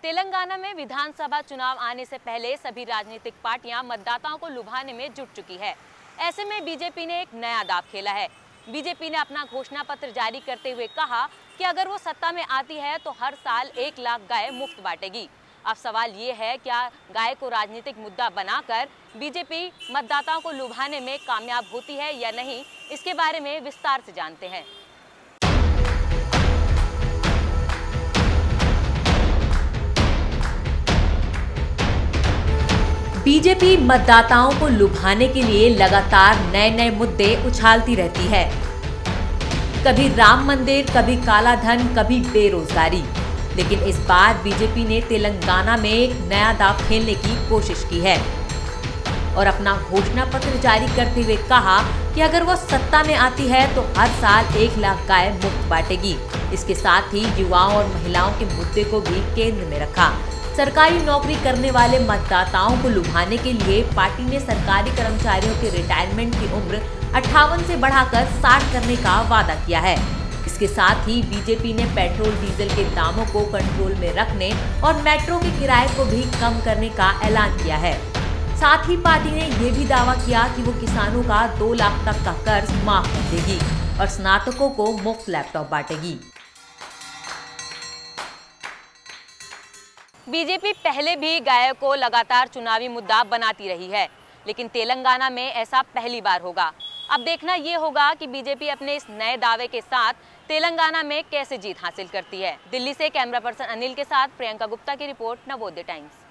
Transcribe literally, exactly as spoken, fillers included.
तेलंगाना में विधानसभा चुनाव आने से पहले सभी राजनीतिक पार्टियां मतदाताओं को लुभाने में जुट चुकी है। ऐसे में बीजेपी ने एक नया दांव खेला है। बीजेपी ने अपना घोषणा पत्र जारी करते हुए कहा कि अगर वो सत्ता में आती है तो हर साल एक लाख गाय मुफ्त बांटेगी। अब सवाल ये है, क्या गाय को राजनीतिक मुद्दा बनाकर बीजेपी मतदाताओं को लुभाने में कामयाब होती है या नहीं, इसके बारे में विस्तार से जानते हैं। बीजेपी मतदाताओं को लुभाने के लिए लगातार नए नए मुद्दे उछालती रहती है। कभी राम मंदिर, कभी काला धन, कभी बेरोजगारी। लेकिन इस बार बीजेपी ने तेलंगाना में एक नया दांव खेलने की कोशिश की है और अपना घोषणा पत्र जारी करते हुए कहा कि अगर वो सत्ता में आती है तो हर साल एक लाख गाय मुफ्त बांटेगी। इसके साथ ही युवाओं और महिलाओं के मुद्दे को भी केंद्र में रखा। सरकारी नौकरी करने वाले मतदाताओं को लुभाने के लिए पार्टी ने सरकारी कर्मचारियों के रिटायरमेंट की उम्र अट्ठावन से बढ़ाकर साठ करने का वादा किया है। इसके साथ ही बीजेपी ने पेट्रोल डीजल के दामों को कंट्रोल में रखने और मेट्रो के किराए को भी कम करने का ऐलान किया है। साथ ही पार्टी ने यह भी दावा किया कि वो किसानों का दो लाख तक का कर्ज माफ कर देगी और स्नातकों को मुफ्त लैपटॉप बांटेगी। बीजेपी पहले भी गाय को लगातार चुनावी मुद्दा बनाती रही है, लेकिन तेलंगाना में ऐसा पहली बार होगा। अब देखना ये होगा कि बीजेपी अपने इस नए दावे के साथ तेलंगाना में कैसे जीत हासिल करती है। दिल्ली से कैमरा पर्सन अनिल के साथ प्रियंका गुप्ता की रिपोर्ट, नवोदय टाइम्स।